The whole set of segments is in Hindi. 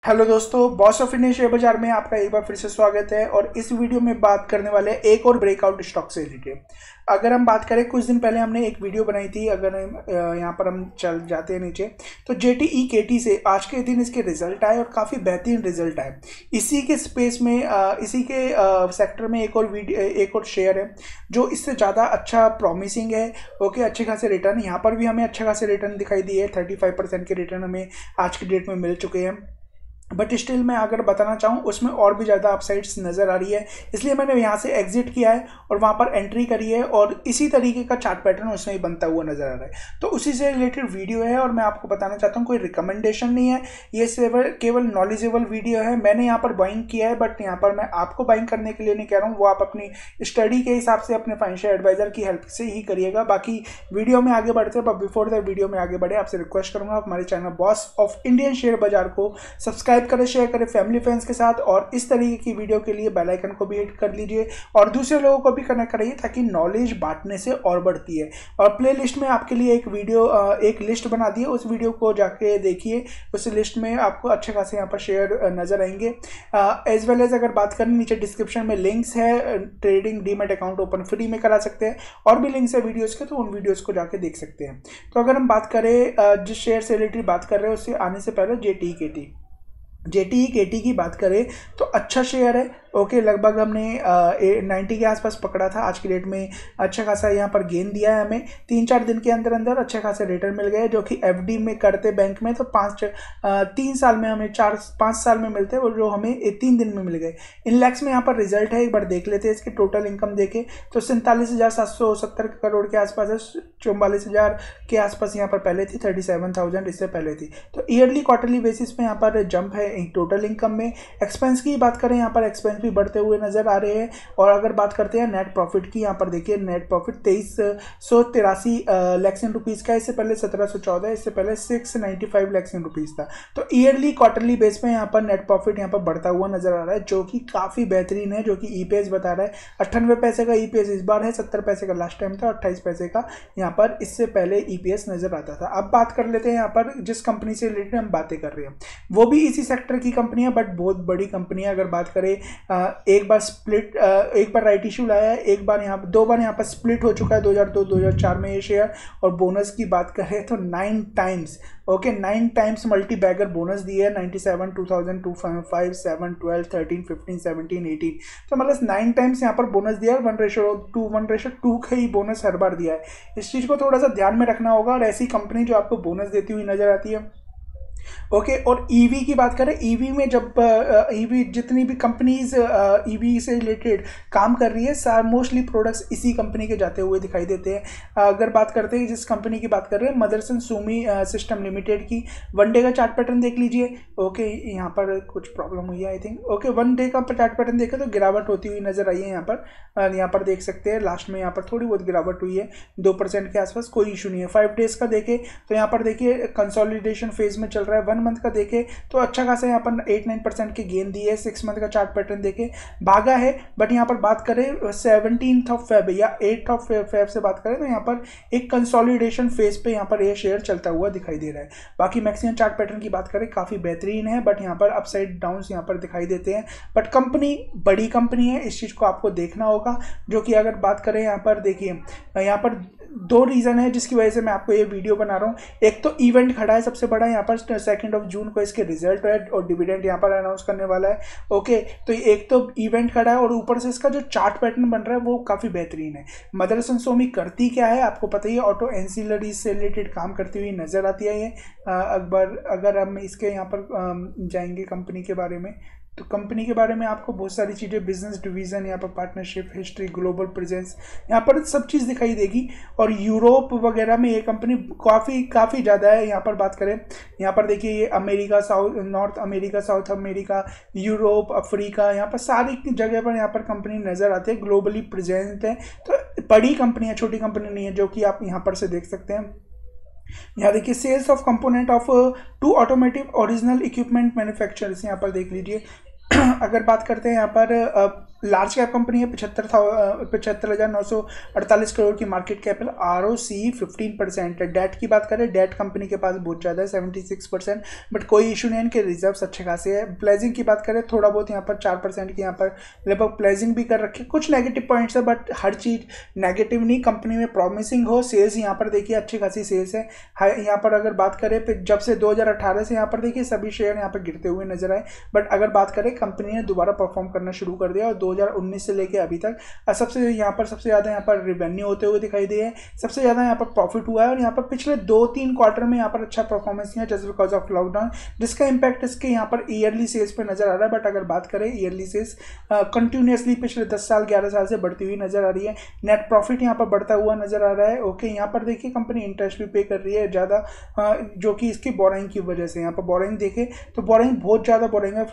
हेलो दोस्तों, बॉस ऑफ इंडियन शेयर बाजार में आपका एक बार फिर से स्वागत है। और इस वीडियो में बात करने वाले हैं एक और ब्रेकआउट स्टॉक से रिलेटेड। अगर हम बात करें, कुछ दिन पहले हमने एक वीडियो बनाई थी, अगर यहाँ पर हम चल जाते हैं नीचे तो JTEKT से आज के दिन इसके रिजल्ट आए और काफ़ी बेहतरीन रिजल्ट आए। इसी के स्पेस में इसी के सेक्टर में एक और शेयर है जो इससे ज़्यादा अच्छा प्रॉमिसिंग है। ओके, अच्छे खासे रिटर्न यहाँ पर भी हमें अच्छे खासे रिटर्न दिखाई दिए। 35% के रिटर्न हमें आज की डेट में मिल चुके हैं। बट स्टिल मैं अगर बताना चाहूँ उसमें और भी ज़्यादा अपसाइड्स नज़र आ रही है, इसलिए मैंने यहाँ से एग्जिट किया है और वहाँ पर एंट्री करी है। और इसी तरीके का चार्ट पैटर्न उसमें ही बनता हुआ नज़र आ रहा है। तो उसी से रिलेटेड वीडियो है और मैं आपको बताना चाहता हूँ, कोई रिकमेंडेशन नहीं है, ये केवल नॉलेजेबल वीडियो है। मैंने यहाँ पर बाइंग किया है, बट यहाँ पर मैं आपको बाइंग करने के लिए नहीं कह रहा हूँ। वो आप अपनी स्टडी के हिसाब से अपने फाइनेंशियल एडवाइजर की हेल्प से ही करिएगा। बाकी वीडियो में आगे बढ़ते हैं, बट बिफोर द वीडियो में आगे बढ़े आपसे रिक्वेस्ट करूँगा, आप हमारे channel boss of Indian share बाजार को सब्सक्राइब करें, शेयर करें फैमिली फ्रेंड्स के साथ, और इस तरीके की वीडियो के लिए बेल आइकन को भी हिट कर लीजिए और दूसरे लोगों को भी कनेक्ट कराइए, ताकि नॉलेज बांटने से और बढ़ती है। और प्लेलिस्ट में आपके लिए एक लिस्ट बना दी है, उस वीडियो को जाके देखिए। उस लिस्ट में आपको अच्छे खासे यहाँ पर शेयर नजर आएंगे। एज वेल एज अगर बात करें, नीचे डिस्क्रिप्शन में लिंक्स है, trading demat account open free में करा सकते हैं, और भी लिंक्स है वीडियोस के, तो उन वीडियोस को जाके देख सकते हैं। तो अगर हम बात करें, जिस शेयर से रिलेटेड बात कर रहे हैं उससे आने से पहले JTEKT की बात करें तो अच्छा शेयर है। ओके, लगभग हमने 90 के आसपास पकड़ा था। आज की डेट में अच्छा खासा यहाँ पर गेन दिया है हमें। 3-4 दिन के अंदर अंदर अच्छे खासे रिटर्न मिल गए, जो कि FD में करते बैंक में तो 3 साल में हमें 4-5 साल में मिलते हैं, और जो हमें 3 दिन में मिल गए। इन लैक्स में यहाँ पर रिजल्ट है, एक बार देख लेते हैं। इसकी टोटल इनकम देखे तो 47,770 करोड़ के आसपास है। 44,000 के आसपास यहाँ पर पहले थी, 37,000 इससे पहले थी। तो ईयरली क्वार्टरली बेसिस पे यहाँ पर जंप है टोटल इनकम में। एक्सपेंस की बात करें, यहाँ पर एक्सपेंस भी बढ़ते हुए नजर आ रहे हैं। और अगर बात करते हैं नेट प्रॉफिट की, यहाँ पर देखिए नेट प्रॉफिट 2383 लाख रुपीज का। इससे पहले 1714, इससे पहले 695 लाख रुपीज था। तो ईयरली क्वार्टरली बेस पे यहाँ पर नेट प्रॉफिट यहाँ पर बढ़ता हुआ नजर आ रहा है, जो कि काफी बेहतरीन है। जो कि EPS बता रहा है 98 पैसे का EPS इस बार है, 70 पैसे का लास्ट टाइम था, 28 पैसे का यहाँ पर इससे पहले EPS नजर आता था। अब बात कर लेते हैं यहाँ पर जिस कंपनी से रिलेटेड हम बातें कर रहे हैं, वो भी इसी सेक्टर की कंपनी है, बट बहुत बड़ी कंपनी है। अगर बात करें, एक बार राइट इशू लाया है, 2 बार यहाँ पर स्प्लिट हो चुका है 2002-2004 में ये शेयर। और बोनस की बात करें तो 9 times, okay 9 times multi bagger bonus दिए है। 97, 2000, 257, 12, 13, 15, 17, 18, तो मतलब 9 टाइम्स यहाँ पर बोनस दिया है। 1:2 का ही बोनस हर बार दिया है। इस चीज़ को थोड़ा सा ध्यान में रखना होगा। और ऐसी कंपनी जो आपको बोनस देती हुई नजर आती है। ओके, और ईवी की बात करें, ईवी में जब ईवी जितनी भी कंपनीज ईवी से रिलेटेड काम कर रही है, मोस्टली प्रोडक्ट्स इसी कंपनी के जाते हुए दिखाई देते हैं। अगर बात करते हैं जिस कंपनी की बात कर रहे हैं, मदरसन सुमी सिस्टम लिमिटेड की, 1 डे का चार्ट पैटर्न देख लीजिए। ओके, यहाँ पर कुछ प्रॉब्लम हुई है आई थिंक। ओके, 1 डे का चार्ट पैटर्न देखें तो गिरावट होती हुई नजर आई है। यहाँ पर देख सकते हैं, लास्ट में यहाँ पर थोड़ी बहुत गिरावट हुई है, 2% के आसपास, कोई इशू नहीं है। 5 डेज का देखें तो यहाँ पर देखिए कंसोलिडेशन फेज में चल रहा है। 1 मंथ का देखें तो अच्छा खासा यहाँ पर 8-9% के गेन दिए है। 6 मंथ का चार्ट पैटर्न देखें, भागा है। बट यहाँ पर बात करें 17 फेब या 8 फेब से बात करें तो यहाँ पर एक कंसोलिडेशन फेज पे यहाँ पर ये शेयर चलता हुआ दिखाई दे रहा है। बाकी मैक्सिमम चार्ट पैटर्न की बात करें, काफी बेहतरीन है, बट यहाँ पर अपसाइड डाउन यहाँ पर दिखाई देते हैं। बट कंपनी बड़ी कंपनी है, इस चीज को आपको देखना होगा। जो कि अगर बात करें यहाँ पर देखिए, यहाँ पर 2 रीजन है जिसकी वजह से मैं आपको ये वीडियो बना रहा हूँ। एक तो इवेंट खड़ा है सबसे बड़ा, यहाँ पर 2 जून को इसके रिजल्ट है और डिविडेंड यहाँ पर अनाउंस करने वाला है। ओके, तो एक तो इवेंट खड़ा है और ऊपर से इसका जो चार्ट पैटर्न बन रहा है वो काफी बेहतरीन है। मदरसन सोमी करती क्या है आपको पता ही है, ऑटो एंसिलरी से रिलेटेड काम करती हुई नजर आती है ये। अगर हम इसके यहाँ पर जाएंगे कंपनी के बारे में, तो कंपनी के बारे में आपको बहुत सारी चीज़ें, बिजनेस डिवीजन, यहाँ पर पार्टनरशिप, हिस्ट्री, ग्लोबल प्रेजेंस, यहाँ पर सब चीज़ दिखाई देगी। और यूरोप वगैरह में ये कंपनी काफ़ी ज़्यादा है। यहाँ पर बात करें, यहाँ पर देखिए ये America, North America, South America, Europe, Africa, यहाँ पर सारी जगह पर यहाँ पर कंपनी नज़र आती है, ग्लोबली प्रेजेंट है। तो बड़ी कंपनी है, छोटी कंपनी नहीं है, जो कि आप यहाँ पर से देख सकते हैं। यहाँ देखिए sales of component of 2 automotive original equipment manufacturers, यहाँ पर देख लीजिए। अगर बात करते हैं यहाँ पर लार्ज कैप कंपनी है, 75,948 करोड़ की मार्केट कैप है। ROCE 15% है। डेट की बात करें, डेट कंपनी के पास बहुत ज़्यादा है 76%, बट कोई इशू नहीं है, इनके रिजर्व्स अच्छे खासे हैं। प्लेजिंग की बात करें, थोड़ा बहुत यहाँ पर 4% की यहाँ पर लगभग प्लेजिंग भी कर रखी है। कुछ नेगेटिव पॉइंट्स है, बट हर चीज़ नेगेटिव नहीं, कंपनी में प्रॉमिसिंग हो। सेल्स यहाँ पर देखिए अच्छी खासी सेल्स है। यहाँ पर अगर बात करें फिर जब से 2018 से यहाँ पर देखिए सभी शेयर यहाँ पर गिरते हुए नजर आए, बट अगर बात करें कंपनी ने दोबारा परफॉर्म करना शुरू कर दिया और 2019 से लेके अभी तक सबसे ज़्यादा यहाँ पर रिवेन्यू होते हुए दिखाई दिए, सबसे ज़्यादा यहाँ पर प्रॉफिट हुआ है। और यहाँ पर पिछले 2-3 क्वार्टर में यहाँ पर अच्छा परफॉर्मेंस नहीं है जस्ट बिकॉज ऑफ लॉकडाउन, जिसका इंपैक्ट इसके यहाँ पर ईयरली सेल्स पे नजर आ रहा है। बट अगर बात करें ईयरली सेल्स कंटिन्यूसली पिछले 10 साल 11 साल से बढ़ती हुई नजर आ रही है। नेट प्रॉफिट यहाँ पर बढ़ता हुआ नजर आ रहा है। ओके, यहाँ पर देखिए कंपनी इंटरेस्ट भी पे कर रही है ज़्यादा, जो कि इसकी बोरिंग की वजह से। यहाँ पर बोरिंग देखें तो बोरिंग बहुत ज़्यादा बोरिंग है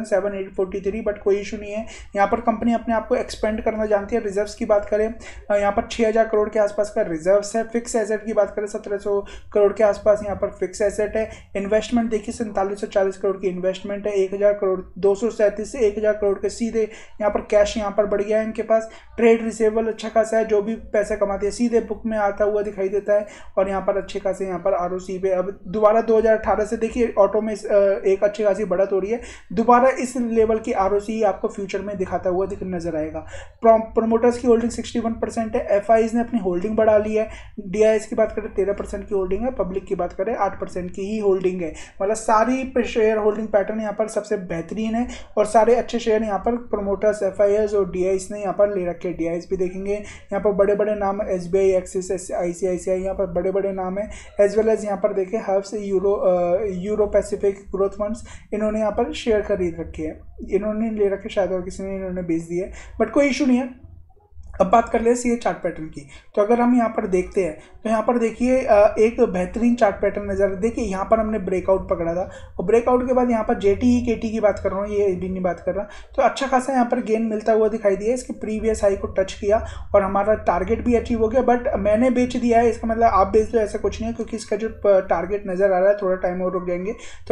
4743, बट कोई इशू नहीं है। यहाँ पर कंपनी अपने आप को एक्सपेंड करना जानती है। रिजर्व्स की बात करें, यहाँ पर 6000 करोड़ के आसपास का रिजर्व्स है। फिक्स एसेट की बात करें 1700 करोड़ के आसपास यहाँ पर फिक्स एसेट है। इन्वेस्टमेंट देखिए 4740 करोड़ की इन्वेस्टमेंट है। 1000 करोड़ 237 से 1000 करोड़ के सीधे यहाँ पर कैश यहाँ पर बढ़ गया है इनके पास। ट्रेड रिसेबल अच्छा खासा है, जो भी पैसे कमाते हैं सीधे बुक में आता हुआ दिखाई देता है। और यहाँ पर अच्छे खासे यहाँ पर ROCE पे अब दोबारा 2018 से देखिए ऑटो में एक अच्छी खासी बढ़त हो रही है। दोबारा इस लेवल की ROCE आपको फ्यूचर में दिखाता हुआ नजर आएगा। प्रोमोटर्स की होल्डिंग 61% है। FIs ने अपनी होल्डिंग बढ़ा ली है। DIs की बात करें 13% की होल्डिंग है। पब्लिक की बात करें 8% की ही होल्डिंग है। मतलब सारी शेयर होल्डिंग पैटर्न यहाँ पर सबसे बेहतरीन है और सारे अच्छे शेयर यहाँ पर प्रोमोटर्स, FIs और DIs ने यहाँ पर ले रखे। DIs भी देखेंगे यहाँ पर बड़े बड़े नाम है, SBI, एक्सिस, ICICI, यहाँ पर बड़े बड़े नाम है। एज वेल एज यहाँ पर देखें hubs, euro pacific growth funds, इन्होंने यहाँ पर शेयर खरीद रखे हैं। इन्होंने ले रखे शायद और किसी ने इन्होंने बेच दिए, बट कोई इशू नहीं है। अब बात कर ले CA चार्ट पैटर्न की, तो अगर हम यहाँ पर देखते हैं तो यहाँ पर देखिए एक बेहतरीन चार्ट पैटर्न नजर। देखिए यहाँ पर हमने ब्रेकआउट पकड़ा था और ब्रेकआउट के बाद यहाँ पर JTE KT की बात कर रहा हूँ, ये भी नहीं बात कर रहा, तो अच्छा खासा यहाँ पर गेन मिलता हुआ दिखाई दिया। इसके प्रीवियस हाई को टच किया और हमारा टारगेट भी अचीव हो गया, बट मैंने बेच दिया है। इसका मतलब आप बेच दो ऐसा कुछ नहीं है, क्योंकि इसका जो टारगेट नजर आ रहा है थोड़ा टाइम और रुक जाएंगे तो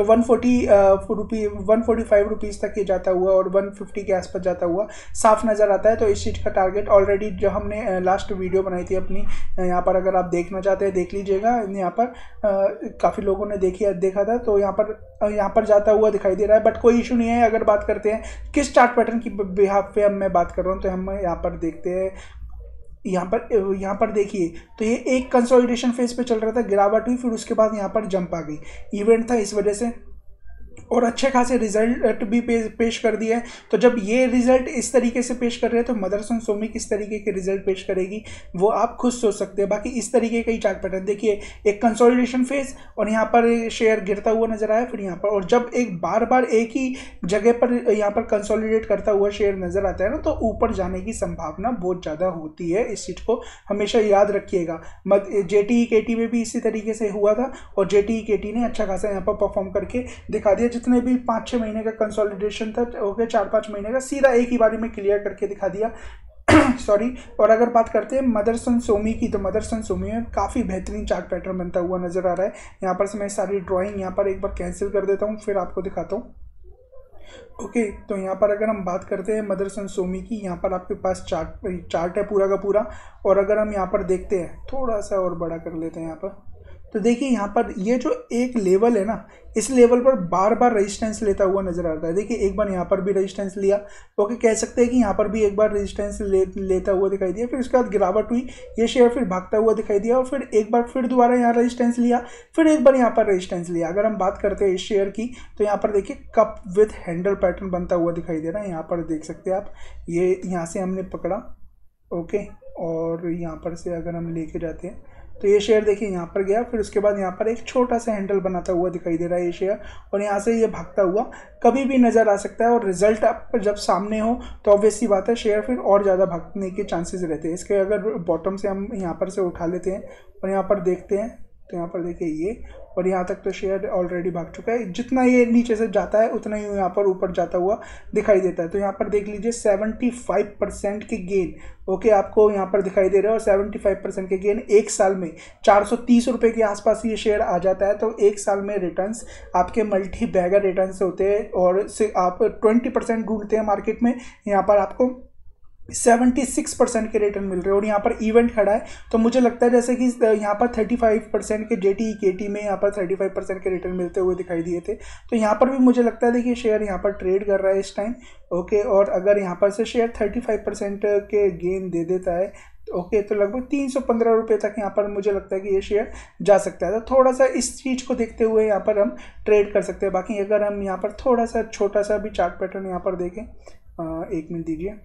145 रुपीज़ तक ये जाता हुआ और 150 के आसपास जाता हुआ साफ नजर आता है। तो इस चीज़ का टारगेट ऑलरेडी जो हमने लास्ट वीडियो बनाई थी अपनी, यहाँ पर अगर आप देखना चाहते हैं देख लीजिएगा। यहाँ पर काफ़ी लोगों ने देखा था, तो यहाँ पर जाता हुआ दिखाई दे रहा है, बट कोई इशू नहीं है। अगर बात करते हैं किस चार्ट पैटर्न की बिहाफ पे मैं बात कर रहा हूँ, तो हम यहाँ पर देखते हैं। यहाँ पर देखिए तो ये एक कंसोलिडेशन फेज पे चल रहा था, गिरावट हुई, फिर उसके बाद यहाँ पर जंप आ गई, इवेंट था इस वजह से, और अच्छे खासे रिजल्ट भी पेश कर दिया है। तो जब ये रिजल्ट इस तरीके से पेश कर रहे हैं तो मदरसन सोमी किस तरीके के रिजल्ट पेश करेगी वो आप खुद सोच सकते हैं। बाकी इस तरीके का ही चार्ट पैटर्न देखिए, एक कंसोलिडेशन फेज और यहाँ पर शेयर गिरता हुआ नजर आया, फिर यहाँ पर, और जब एक बार एक ही जगह पर यहाँ पर कंसोलिडेट करता हुआ शेयर नजर आता है ना, तो ऊपर जाने की संभावना बहुत ज़्यादा होती है। इस चीज़ को हमेशा याद रखिएगा। JTE KT में भी इसी तरीके से हुआ था और JTE KT ने अच्छा खासा यहाँ पर परफॉर्म करके दिखा दिया। जितने भी 5-6 महीने का कंसोलिडेशन था, ओके 4-5 महीने का, सीधा एक ही बारी में क्लियर करके दिखा दिया। सॉरी। और अगर बात करते हैं मदरसन सोमी की, तो मदरसन सोमी में काफ़ी बेहतरीन चार्ट पैटर्न बनता हुआ नजर आ रहा है। यहाँ पर से मैं सारी ड्राइंग यहाँ पर एक बार कैंसिल कर देता हूँ, फिर आपको दिखाता हूँ। ओके, तो यहाँ पर अगर हम बात करते हैं मदरसन सोमी की, यहाँ पर आपके पास चार्ट है पूरा का पूरा। और अगर हम यहाँ पर देखते हैं, थोड़ा सा और बड़ा कर लेते हैं यहाँ पर, तो देखिए यहाँ पर ये जो एक लेवल है ना, इस लेवल पर बार बार रेजिस्टेंस लेता हुआ नजर आता है। देखिए एक बार यहाँ पर भी रेजिस्टेंस लिया, ओके कह सकते हैं कि यहाँ पर भी एक बार रेजिस्टेंस लेता हुआ दिखाई दिया, फिर उसके बाद गिरावट हुई, ये शेयर फिर भागता हुआ दिखाई दिया, और फिर एक बार फिर दोबारा यहाँ रेजिस्टेंस लिया, फिर एक बार यहाँ पर रेजिस्टेंस लिया। अगर हम बात करते हैं इस शेयर की, तो यहाँ पर देखिए कप विथ हैंडल पैटर्न बनता हुआ दिखाई दे रहा है। यहाँ पर देख सकते हैं आप, ये यहाँ से हमने पकड़ा, ओके, और यहाँ पर से अगर हम लेके जाते हैं तो ये शेयर देखिए यहाँ पर गया, फिर उसके बाद यहाँ पर एक छोटा सा हैंडल बनाता हुआ दिखाई दे रहा है ये शेयर, और यहाँ से ये भागता हुआ कभी भी नज़र आ सकता है। और रिजल्ट आप जब सामने हो तो ऑब्वियस सी बात है शेयर फिर और ज़्यादा भागने के चांसेस रहते हैं। इसके अगर बॉटम से हम यहाँ पर से उठा लेते हैं और यहाँ पर देखते हैं, तो यहाँ पर देखिए ये, और यहाँ तक तो शेयर ऑलरेडी भाग चुका है। जितना ये नीचे से जाता है उतना ही यहाँ पर ऊपर जाता हुआ दिखाई देता है। तो यहाँ पर देख लीजिए 75% के गेन ओके आपको यहाँ पर दिखाई दे रहे हैं, और 75% के गेन एक साल में 430 रुपये के आसपास ये शेयर आ जाता है। तो एक साल में रिटर्न्स आपके मल्टी बैगर रिटर्न्स होते हैं, और से आप 20% ढूंढते हैं मार्केट में, यहाँ पर आपको 76% के रिटर्न मिल रहे हैं। और यहाँ पर इवेंट खड़ा है, तो मुझे लगता है जैसे कि यहाँ पर 35% के JTKT में यहाँ पर 35% के रिटर्न मिलते हुए दिखाई दिए थे। तो यहाँ पर भी मुझे लगता है देखिए शेयर यहाँ पर ट्रेड कर रहा है इस टाइम ओके। और अगर यहाँ पर से शेयर 35% के गेन दे देता है ओके, तो लगभग 315 रुपये तक यहाँ पर मुझे लगता है कि ये शेयर जा सकता है। तो थोड़ा सा इस चीज़ को देखते हुए यहाँ पर हम ट्रेड कर सकते हैं। बाकी अगर हम यहाँ पर थोड़ा सा छोटा सा भी चार्ट पैटर्न यहाँ पर देखें, 1 मिनट दीजिए।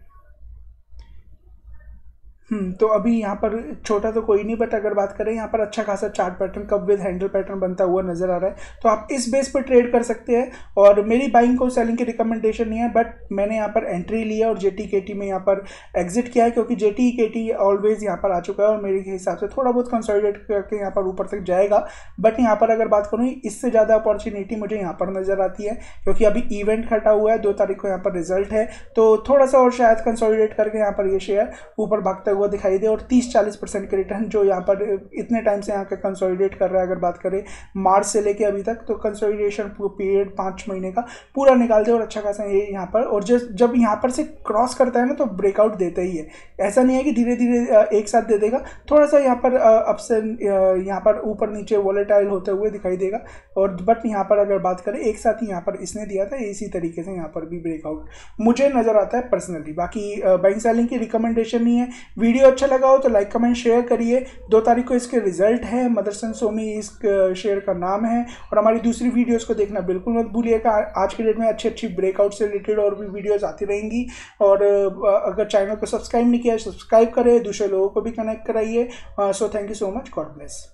तो अभी यहाँ पर छोटा तो कोई नहीं, बट अगर बात करें यहाँ पर अच्छा खासा chart pattern cup with handle pattern बनता हुआ नजर आ रहा है, तो आप इस बेस पर ट्रेड कर सकते हैं। और मेरी बाइंग को सेलिंग की रिकमेंडेशन नहीं है, बट मैंने यहाँ पर एंट्री लिया और JTKT में यहाँ पर एग्जिट किया है, क्योंकि JTKT ऑलवेज यहाँ पर आ चुका है और मेरे हिसाब से थोड़ा बहुत कंसोलिडेट करके यहाँ पर ऊपर तक जाएगा। बट यहाँ पर अगर बात करूँ इससे ज़्यादा अपॉर्चुनिटी मुझे यहाँ पर नजर आती है, क्योंकि अभी इवेंट खटा हुआ है, 2 तारीख को यहाँ पर रिजल्ट है, तो थोड़ा सा और शायद कंसोलिडेट करके यहाँ पर ये शेयर ऊपर भागता हुआ दिखाई दे। और 30-40% के रिटर्न जो यहाँ पर इतने टाइम से यहाँ का कंसोलिडेट कर रहा है, अगर बात करें मार्च से लेके अभी तक, तो कंसोलिडेशन पीरियड 5 महीने का पूरा निकाल दे और अच्छा खासा ये यहाँ पर, और जब यहाँ पर से क्रॉस करता है ना तो ब्रेकआउट देता ही है। ऐसा नहीं है कि धीरे धीरे एक साथ दे देगा, थोड़ा सा यहाँ पर अप से यहाँ पर ऊपर नीचे वॉलेटाइल होते हुए दिखाई देगा। और बट यहाँ पर अगर बात करें एक साथ ही यहाँ पर इसने दिया था, इसी तरीके से यहाँ पर भी ब्रेकआउट मुझे नज़र आता है पर्सनली। बाकी बाइंग सेलिंग की रिकमेंडेशन नहीं है। वीडियो अच्छा लगा हो तो लाइक कमेंट शेयर करिए। 2 तारीख को इसके रिजल्ट है, मदरसन सोमी इस शेयर का नाम है। और हमारी दूसरी वीडियोस को देखना बिल्कुल मत भूलिएगा। आज के डेट में अच्छी ब्रेकआउट से रिलेटेड और भी वीडियोस आती रहेंगी। और अगर चैनल को सब्सक्राइब नहीं किया सब्सक्राइब करें, दूसरे लोगों को भी कनेक्ट कराइए। So thank you so much, God bless.